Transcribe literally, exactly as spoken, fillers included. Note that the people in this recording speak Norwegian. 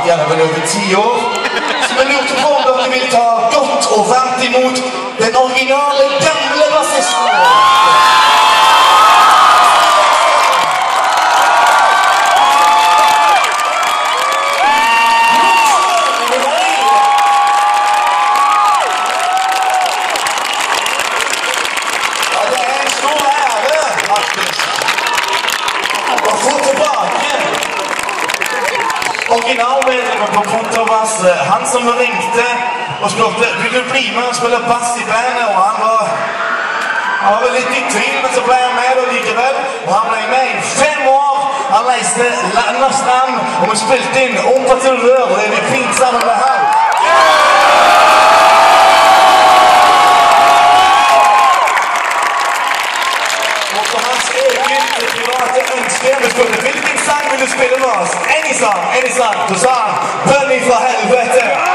gjerne vel over ti år. Så vi lurte på om dere vil ta godt og varmt imot den originale gamle bassisten. Originalmedlemmer på kontrabass, han som ringte og spurte, vil du bli med og spille bass i bandet? Og han var, han var vel litt i tvil, men så ble han med og likevel. Og han ble med i fem år. Han leiste land og strand, og vi spilte inn Om til rør, og det er fint sammen med han. Og for hans egen private ønske, vi spurte, hvilken sang vil du spille med oss? Any song, any song. Så sa han, Bøn Fra Helvete.